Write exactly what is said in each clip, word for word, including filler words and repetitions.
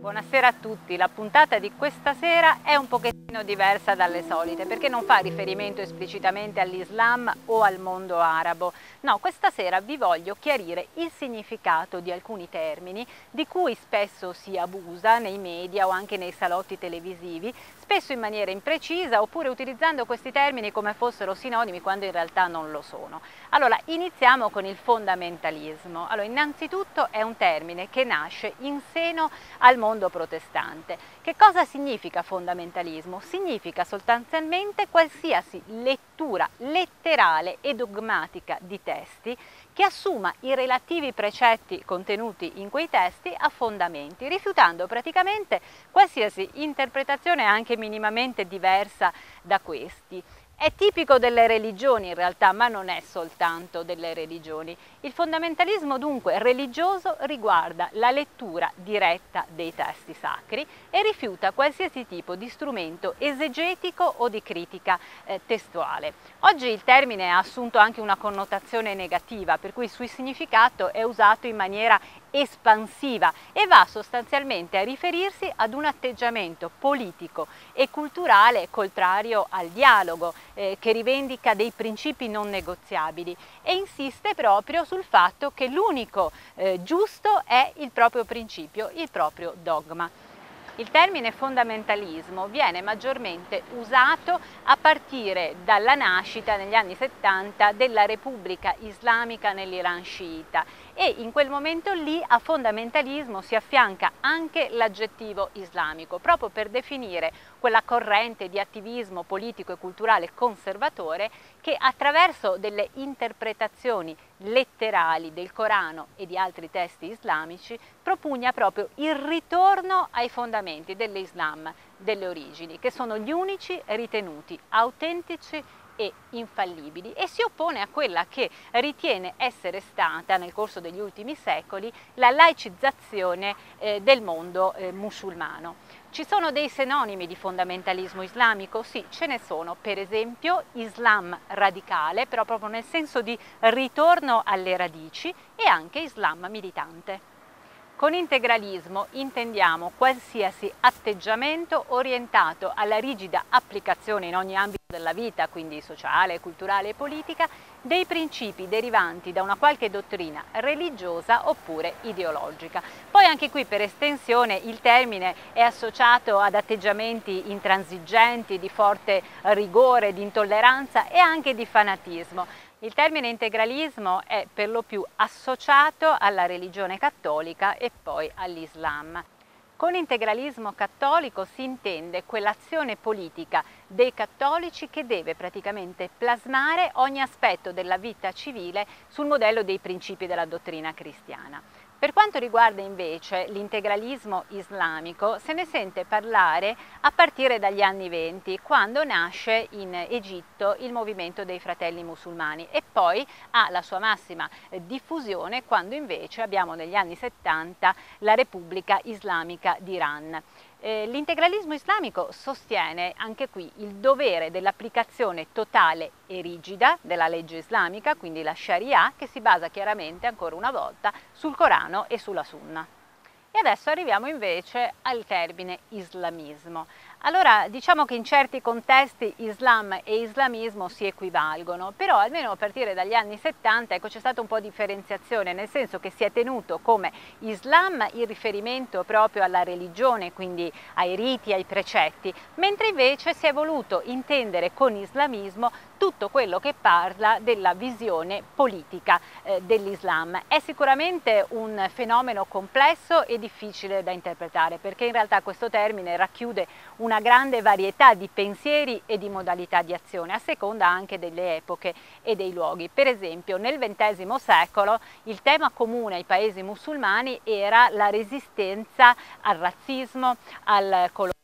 Buonasera a tutti, la puntata di questa sera è un pochettino diversa dalle solite perché non fa riferimento esplicitamente all'Islam o al mondo arabo. No, questa sera vi voglio chiarire il significato di alcuni termini di cui spesso si abusa nei media o anche nei salotti televisivi, spesso in maniera imprecisa oppure utilizzando questi termini come fossero sinonimi quando in realtà non lo sono. Allora, iniziamo con il fondamentalismo. Allora, innanzitutto è un termine che nasce in seno al mondo protestante. Che cosa significa fondamentalismo? Significa sostanzialmente qualsiasi lettura letterale e dogmatica di testi che assuma i relativi precetti contenuti in quei testi a fondamenti, rifiutando praticamente qualsiasi interpretazione anche minimamente diversa da questi. È tipico delle religioni in realtà, ma non è soltanto delle religioni. Il fondamentalismo dunque religioso riguarda la lettura diretta dei testi sacri e rifiuta qualsiasi tipo di strumento esegetico o di critica eh, testuale. Oggi il termine ha assunto anche una connotazione negativa, per cui il suo significato è usato in maniera espansiva e va sostanzialmente a riferirsi ad un atteggiamento politico e culturale contrario al dialogo, eh, che rivendica dei principi non negoziabili e insiste proprio sul fatto che l'unico eh, giusto è il proprio principio, il proprio dogma. Il termine fondamentalismo viene maggiormente usato a partire dalla nascita negli anni settanta della Repubblica Islamica nell'Iran sciita e in quel momento lì a fondamentalismo si affianca anche l'aggettivo islamico, proprio per definire quella corrente di attivismo politico e culturale conservatore che attraverso delle interpretazioni letterali del Corano e di altri testi islamici propugna proprio il ritorno ai fondamenti dell'Islam, delle origini, che sono gli unici ritenuti autentici e infallibili, e si oppone a quella che ritiene essere stata nel corso degli ultimi secoli la laicizzazione eh, del mondo eh, musulmano. Ci sono dei sinonimi di fondamentalismo islamico? Sì, ce ne sono, per esempio Islam radicale, però proprio nel senso di ritorno alle radici, e anche Islam militante. Con integralismo intendiamo qualsiasi atteggiamento orientato alla rigida applicazione in ogni ambito della vita, quindi sociale, culturale e politica, dei principi derivanti da una qualche dottrina religiosa oppure ideologica. Poi anche qui per estensione il termine è associato ad atteggiamenti intransigenti, di forte rigore, di intolleranza e anche di fanatismo. Il termine integralismo è per lo più associato alla religione cattolica e poi all'Islam. Con integralismo cattolico si intende quell'azione politica dei cattolici che deve praticamente plasmare ogni aspetto della vita civile sul modello dei principi della dottrina cristiana. Per quanto riguarda invece l'integralismo islamico, se ne sente parlare a partire dagli anni venti, quando nasce in Egitto il movimento dei fratelli musulmani, e poi ha la sua massima diffusione quando invece abbiamo negli anni settanta la Repubblica Islamica d'Iran. Eh, l'integralismo islamico sostiene anche qui il dovere dell'applicazione totale e rigida della legge islamica, quindi la Sharia, che si basa chiaramente ancora una volta sul Corano e sulla Sunna. E adesso arriviamo invece al termine islamismo. Allora, diciamo che in certi contesti Islam e islamismo si equivalgono, però almeno a partire dagli anni settanta ecco, c'è stata un po' di differenziazione, nel senso che si è tenuto come Islam il riferimento proprio alla religione, quindi ai riti, ai precetti, mentre invece si è voluto intendere con islamismo tutto quello che parla della visione politica eh, dell'Islam. È sicuramente un fenomeno complesso e difficile da interpretare, perché in realtà questo termine racchiude una grande varietà di pensieri e di modalità di azione, a seconda anche delle epoche e dei luoghi. Per esempio, nel ventesimo secolo il tema comune ai paesi musulmani era la resistenza al razzismo, al colonialismo,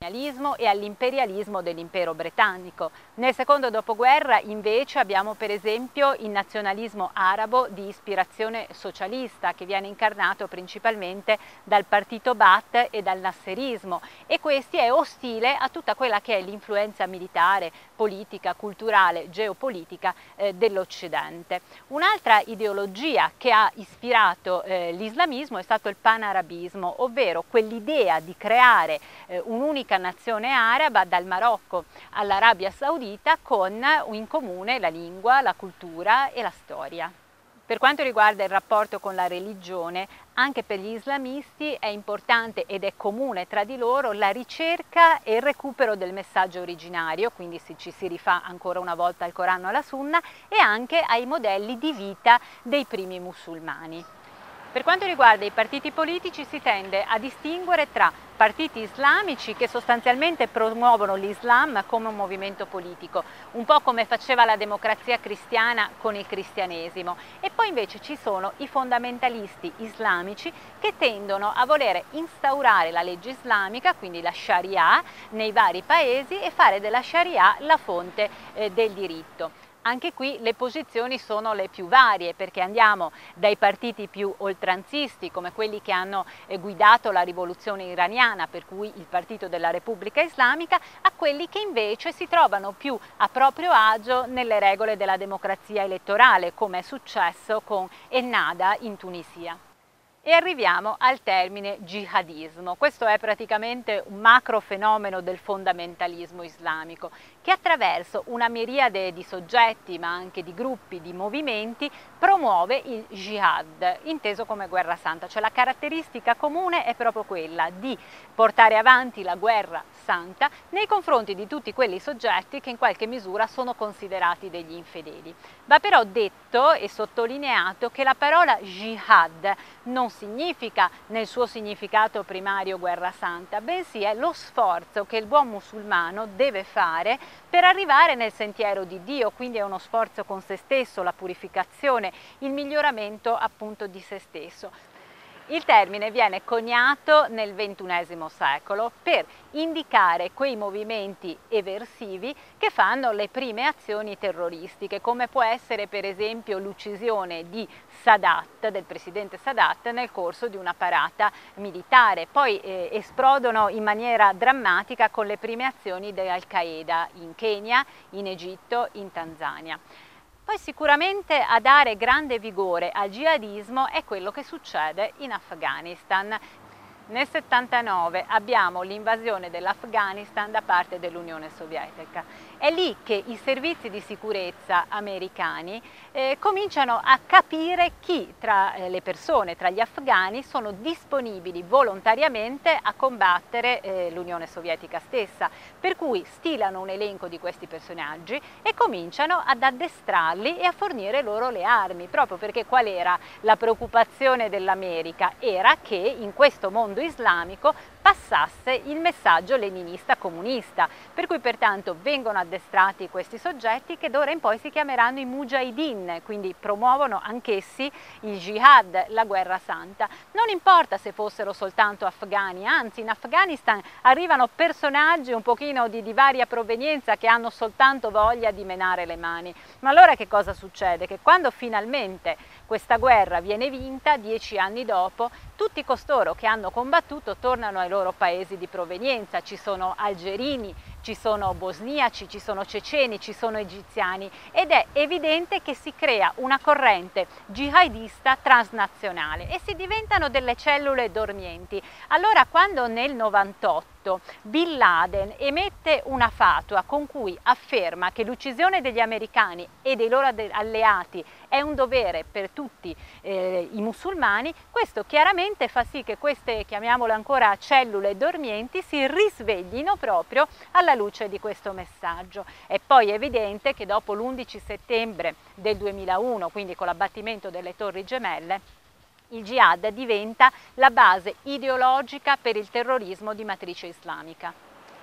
e all'imperialismo dell'impero britannico. Nel secondo dopoguerra invece abbiamo per esempio il nazionalismo arabo di ispirazione socialista che viene incarnato principalmente dal partito Ba'ath e dal nasserismo, e questi è ostile a tutta quella che è l'influenza militare, politica, culturale, geopolitica eh, dell'Occidente. Un'altra ideologia che ha ispirato eh, l'islamismo è stato il panarabismo, ovvero quell'idea di creare eh, un'unica nazione araba dal Marocco all'Arabia Saudita con in comune la lingua, la cultura e la storia. Per quanto riguarda il rapporto con la religione, anche per gli islamisti è importante ed è comune tra di loro la ricerca e il recupero del messaggio originario, quindi ci si rifà ancora una volta al Corano e alla Sunna, e anche ai modelli di vita dei primi musulmani. Per quanto riguarda i partiti politici si tende a distinguere tra partiti islamici che sostanzialmente promuovono l'Islam come un movimento politico, un po' come faceva la Democrazia Cristiana con il cristianesimo, e poi invece ci sono i fondamentalisti islamici che tendono a voler instaurare la legge islamica, quindi la Sharia, nei vari paesi e fare della Sharia la fonte eh, del diritto. Anche qui le posizioni sono le più varie, perché andiamo dai partiti più oltranzisti come quelli che hanno guidato la rivoluzione iraniana, per cui il Partito della Repubblica Islamica, a quelli che invece si trovano più a proprio agio nelle regole della democrazia elettorale, come è successo con Ennahda in Tunisia. E arriviamo al termine jihadismo. Questo è praticamente un macro fenomeno del fondamentalismo islamico che attraverso una miriade di soggetti, ma anche di gruppi, di movimenti, promuove il jihad, inteso come guerra santa. Cioè la caratteristica comune è proprio quella di portare avanti la guerra santa nei confronti di tutti quelli soggetti che in qualche misura sono considerati degli infedeli. Va però detto e sottolineato che la parola jihad non significa nel suo significato primario guerra santa, bensì è lo sforzo che il buon musulmano deve fare per arrivare nel sentiero di Dio, quindi è uno sforzo con se stesso, la purificazione, il miglioramento appunto di se stesso. Il termine viene coniato nel ventunesimo secolo per indicare quei movimenti eversivi che fanno le prime azioni terroristiche, come può essere per esempio l'uccisione di Sadat, del presidente Sadat, nel corso di una parata militare. Poi eh, esplodono in maniera drammatica con le prime azioni dell'Al-Qaeda in Kenya, in Egitto, in Tanzania. Poi sicuramente a dare grande vigore al jihadismo è quello che succede in Afghanistan. Nel settantanove abbiamo l'invasione dell'Afghanistan da parte dell'Unione Sovietica. È lì che i servizi di sicurezza americani eh, cominciano a capire chi tra eh, le persone, tra gli afghani, sono disponibili volontariamente a combattere eh, l'Unione Sovietica stessa, per cui stilano un elenco di questi personaggi e cominciano ad addestrarli e a fornire loro le armi, proprio perché qual era la preoccupazione dell'America? Era che in questo mondo islamico passasse il messaggio leninista comunista, per cui pertanto vengono addestrati questi soggetti che d'ora in poi si chiameranno i mujahideen, quindi promuovono anch'essi il jihad, la guerra santa. Non importa se fossero soltanto afghani, anzi in Afghanistan arrivano personaggi un pochino di, di varia provenienza che hanno soltanto voglia di menare le mani. Ma allora che cosa succede? Che quando finalmente questa guerra viene vinta, dieci anni dopo, tutti costoro che hanno combattuto tornano ai loro paesi di provenienza. Ci sono algerini, ci sono bosniaci, ci sono ceceni, ci sono egiziani, ed è evidente che si crea una corrente jihadista transnazionale e si diventano delle cellule dormienti. Allora quando nel novantotto Bin Laden emette una fatua con cui afferma che l'uccisione degli americani e dei loro alleati è un dovere per tutti eh, i musulmani, questo chiaramente fa sì che queste, chiamiamole ancora cellule dormienti, si risveglino proprio alla luce di questo messaggio. È poi evidente che dopo l'undici settembre del duemilauno, quindi con l'abbattimento delle Torri Gemelle, il jihad diventa la base ideologica per il terrorismo di matrice islamica.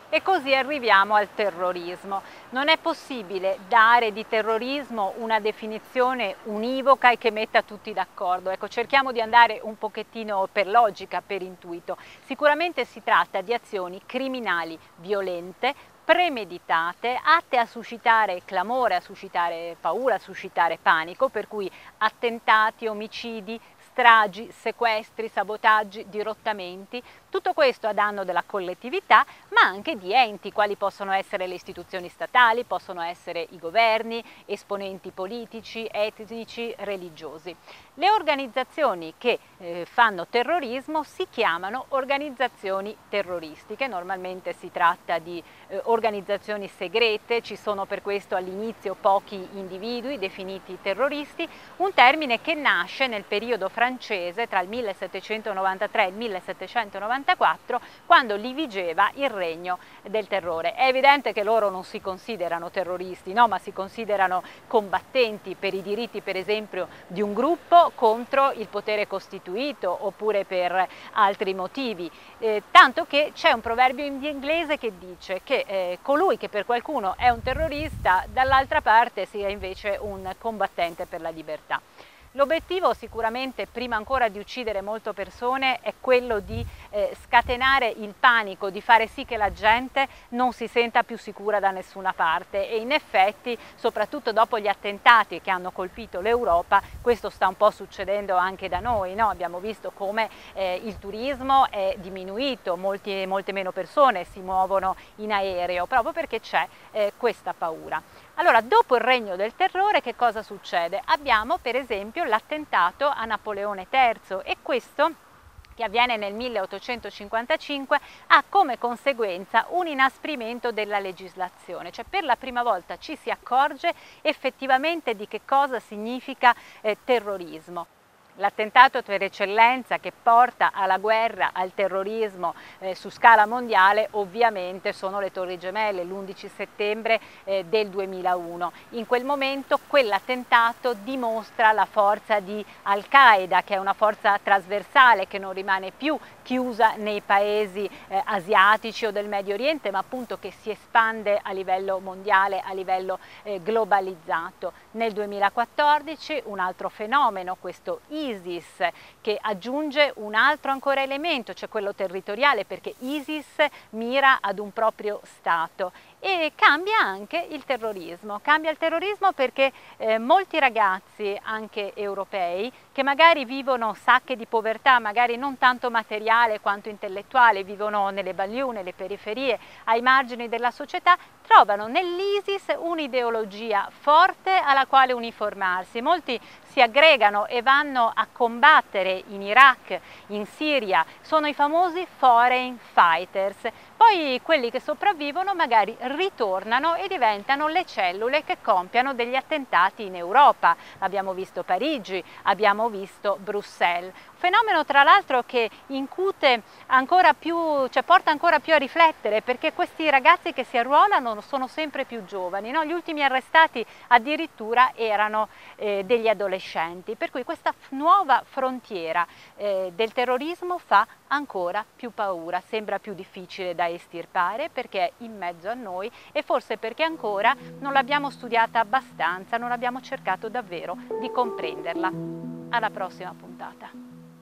E così arriviamo al terrorismo. Non è possibile dare di terrorismo una definizione univoca e che metta tutti d'accordo. Ecco, cerchiamo di andare un pochettino per logica, per intuito. Sicuramente si tratta di azioni criminali violente, premeditate, atte a suscitare clamore, a suscitare paura, a suscitare panico, per cui attentati, omicidi, stragi, sequestri, sabotaggi, dirottamenti, tutto questo a danno della collettività, ma anche di enti, quali possono essere le istituzioni statali, possono essere i governi, esponenti politici, etnici, religiosi. Le organizzazioni che eh, fanno terrorismo si chiamano organizzazioni terroristiche, normalmente si tratta di eh, organizzazioni segrete, ci sono per questo all'inizio pochi individui definiti terroristi, un termine che nasce nel periodo francese tra il millesettecentonovantatré e il millesettecentonovantaquattro, quando lì vigeva il regno del terrore. È evidente che loro non si considerano terroristi, no? Ma si considerano combattenti per i diritti, per esempio, di un gruppo contro il potere costituito, oppure per altri motivi, eh, tanto che c'è un proverbio in inglese che dice che eh, colui che per qualcuno è un terrorista dall'altra parte sia invece un combattente per la libertà. L'obiettivo sicuramente, prima ancora di uccidere molte persone, è quello di eh, scatenare il panico, di fare sì che la gente non si senta più sicura da nessuna parte, e in effetti, soprattutto dopo gli attentati che hanno colpito l'Europa, questo sta un po' succedendo anche da noi, no? Abbiamo visto come eh, il turismo è diminuito, molti, molte meno persone si muovono in aereo, proprio perché c'è eh, questa paura. Allora, dopo il regno del terrore, che cosa succede? Abbiamo per esempio l'attentato a Napoleone terzo, e questo, che avviene nel milleottocentocinquantacinque, ha come conseguenza un inasprimento della legislazione, cioè per la prima volta ci si accorge effettivamente di che cosa significa eh, terrorismo. L'attentato per eccellenza che porta alla guerra, al terrorismo eh, su scala mondiale, ovviamente sono le Torri Gemelle, l'undici settembre eh, del duemilauno. In quel momento quell'attentato dimostra la forza di Al-Qaeda, che è una forza trasversale che non rimane più chiusa nei paesi eh, asiatici o del Medio Oriente, ma appunto che si espande a livello mondiale, a livello eh, globalizzato. Nel duemilaquattordici un altro fenomeno, questo ISIS, che aggiunge un altro ancora elemento, cioè quello territoriale, perché ISIS mira ad un proprio Stato. E cambia anche il terrorismo, cambia il terrorismo perché eh, molti ragazzi, anche europei, che magari vivono sacche di povertà, magari non tanto materiale quanto intellettuale, vivono nelle banlieue, nelle periferie, ai margini della società, trovano nell'ISIS un'ideologia forte alla quale uniformarsi. Molti si aggregano e vanno a combattere in Iraq, in Siria, sono i famosi foreign fighters. Poi quelli che sopravvivono magari ritornano e diventano le cellule che compiano degli attentati in Europa. Abbiamo visto Parigi, abbiamo visto Bruxelles. Fenomeno tra l'altro che incute ancora più, cioè porta ancora più a riflettere, perché questi ragazzi che si arruolano sono sempre più giovani, no? Gli ultimi arrestati addirittura erano eh, degli adolescenti, per cui questa nuova frontiera eh, del terrorismo fa ancora più paura, sembra più difficile da estirpare perché è in mezzo a noi, e forse perché ancora non l'abbiamo studiata abbastanza, non abbiamo cercato davvero di comprenderla. Alla prossima puntata.